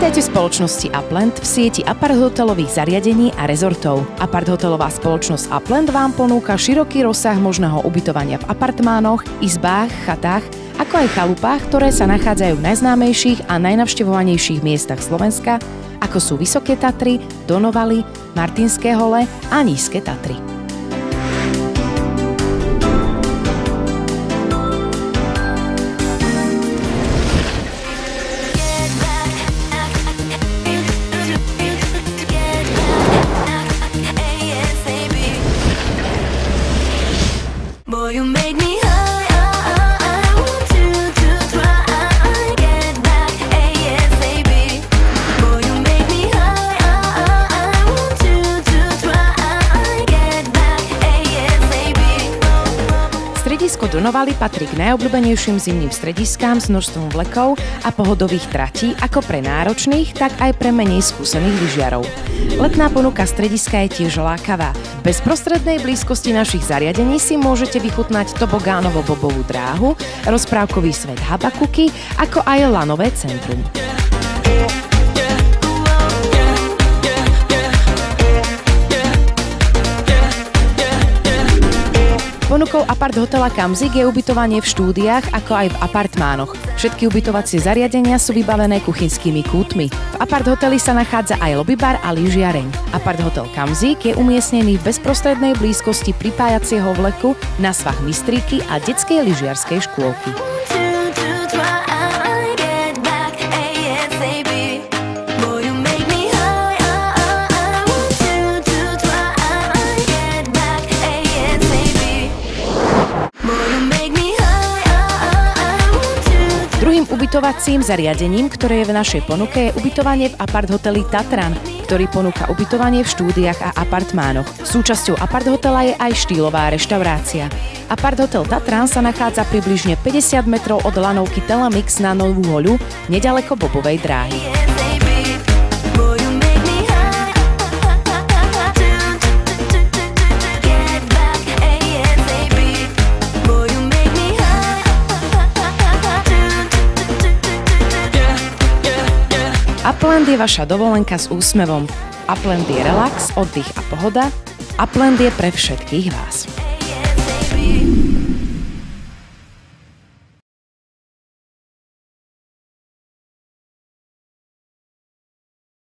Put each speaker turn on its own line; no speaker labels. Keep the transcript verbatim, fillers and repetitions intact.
Vítajte v spoločnosti Upland v sieti apart-hotelových zariadení a rezortov. Apart-hotelová spoločnosť Upland vám ponúka široký rozsah možného ubytovania v apartmánoch, izbách, chatách, ako aj chalupách, ktoré sa nachádzajú v najznámejších a najnavštevovanejších miestach Slovenska, ako sú Vysoké Tatry, Donovaly, Martinské hole a Nízke Tatry.
You make me high, I want you to try, get back ASAP. Boy, you make me high, I want you to try, get back ASAP.
Stredisko Donovaly patrí k najobľúbenejším zimným strediskám s množstvom vlekov a pohodových tratí ako pre náročných, tak aj pre menej skúsených lyžiarov. Letná ponuka strediska je tiež lákavá. V bezprostrednej blízkosti našich zariadení si môžete vychutnať tobogánovo-bobovú dráhu, rozprávkový svet Habakuky, ako aj lanové centrum. Ponukou apart-hotela Kamzik je ubytovanie v štúdiách, ako aj v apartmánoch. Všetky ubytovacie zariadenia sú vybavené kuchynskými kútmi. V apart-hoteli sa nachádza aj lobbybar a lyžiareň. Apart-hotel Kamzik je umiestnený v bezprostrednej blízkosti pripájacieho vleku na svah Mistríky a detskej lyžiarskej škôlky. Druhým ubytovacím zariadením, ktoré je v našej ponuke, je ubytovanie v apart-hoteli Tatran, ktorý ponúka ubytovanie v štúdiách a apartmánoch. Súčasťou apart-hotela je aj štýlová reštaurácia. Apart-hotel Tatran sa nachádza približne päťdesiat metrov od lanovky Telemix na Novú Hoľu, neďaleko Bobovej dráhy. Upland je vaša dovolenka s úsmevom. Upland je relax, oddych a pohoda. Upland je pre všetkých vás.